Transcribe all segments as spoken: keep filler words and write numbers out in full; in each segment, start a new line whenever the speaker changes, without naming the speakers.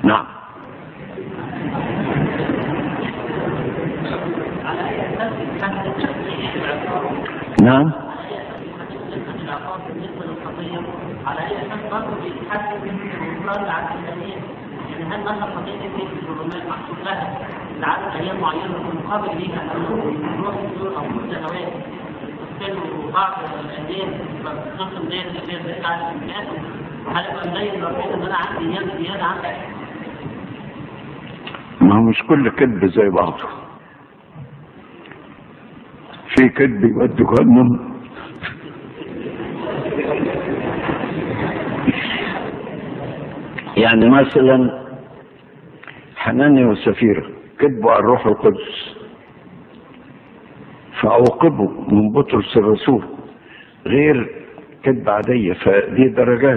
نعم. نعم.
على اي اساس برضه بيتحسن الانسان عن الانسانيه؟ يعني هل مثلا قضيه الظلمات محسوب لها لعدد ايام معينه مقابل ليها او نروح الدور او سنوات تستلموا بعض الانديه بتخصم ديت الانديه بتاعت الامكانيات؟ هل يبقى مبين لربنا ان انا عندي ايام زياده عندك؟
ما هو مش كل كذب زي بعضه، في كذب يودي جهنم يعني مثلا حنانيا وسفيرة كذبوا على الروح القدس فعوقبوا من بطرس الرسول، غير كذب عادية، فدي درجات.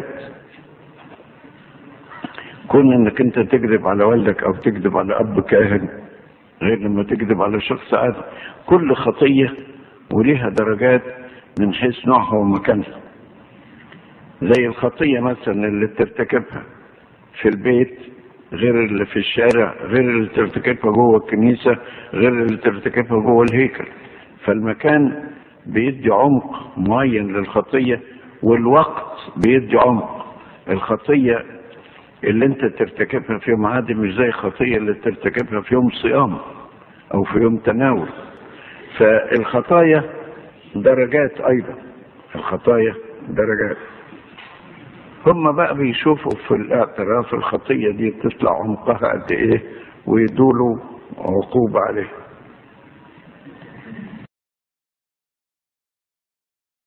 كون انك انت تكذب على والدك او تكذب على اب كاهن غير لما تكذب على شخص عادي. كل خطية وليها درجات من حيث نوعها ومكانها. زي الخطية مثلا اللي ترتكبها في البيت غير اللي في الشارع، غير اللي ترتكبها جوه الكنيسة، غير اللي ترتكبها جوه الهيكل. فالمكان بيدي عمق معين للخطية، والوقت بيدي عمق. الخطية اللي انت ترتكبها في يوم عادي مش زي الخطية اللي ترتكبها في يوم صيام او في يوم تناول. فالخطايا درجات ايضا، الخطايا درجات. هم بقى بيشوفوا في الاعتراف الخطية دي تطلع عمقها قد ايه ويدولوا عقوبة عليها.